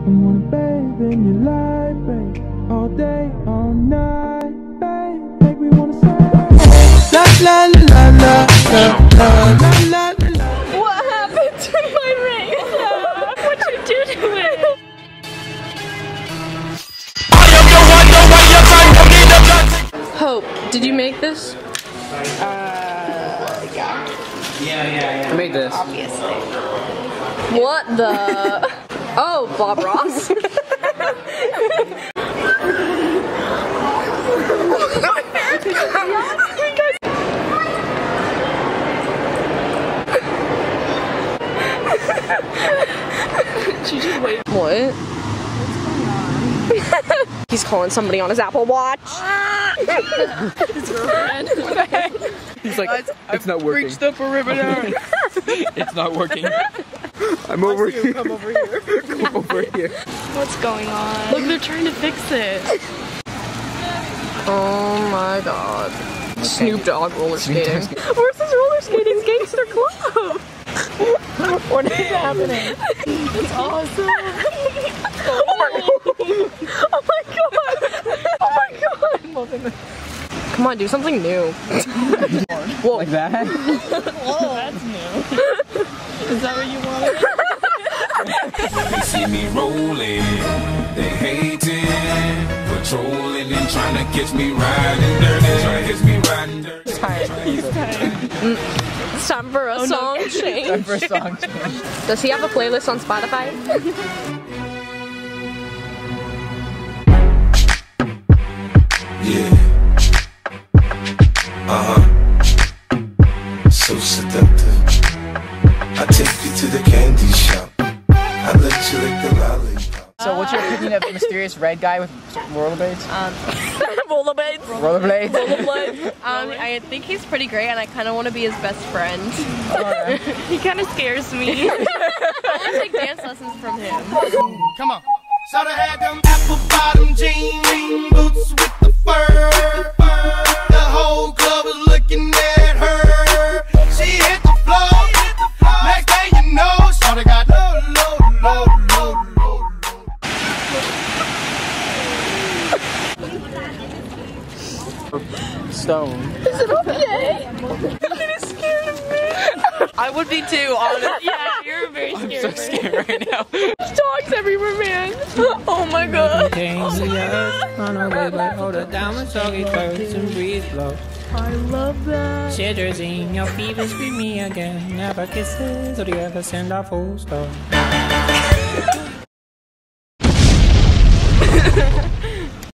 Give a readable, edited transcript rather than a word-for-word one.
wanna bathe in your light, babe. All day, all night, babe. Make me wanna say la la la la la la la la la. What happened to my ring? What'd you do to it? Hope, did you make this? Yeah. I made this. Obviously. What the? Oh, Bob Ross. She just wait. What? What's going on? He's calling somebody on his Apple Watch. His girlfriend. He's like, it's not working. Reached up a ribbon down. It's not working. I'm over here. Come over here. Come over here. What's going on? Look, they're trying to fix it. Oh my god. Okay. Snoop Dogg roller skating. Where's this roller skating gangster club? What is happening? It's awesome. Oh my god. Oh my god. Come on, do something new. Whoa. Like that? Whoa, that's new. Is that what you wanted? They see me rolling, they hating, patrolling and trying to catch me riding dirty, trying to catch me riding dirty. He's tired. It's time for a song change. Time for a song change. Does he have a playlist on Spotify? Yeah. So seductive. I take you to the candy shop. I let you lick the lollipop. So what's your opinion of the mysterious red guy with rollerblades? Rollerblades. Rollerblades? Rollerblades. I think he's pretty great and I kind of want to be his best friend. He kind of scares me. I want to take dance lessons from him. Come on. So they had them apple bottom jean boots with the fur. The whole club was looking at her. She hit the floor. Next thing you know, so they got low. Stone. Is it okay? It is scared of me. I would be too, honestly. Yeah, you're very scared. I'm so scared right now. There's dogs everywhere, man. Oh my god. I love that. Shivers in your fever, scream me again. Never kisses, or do you ever send a full stop?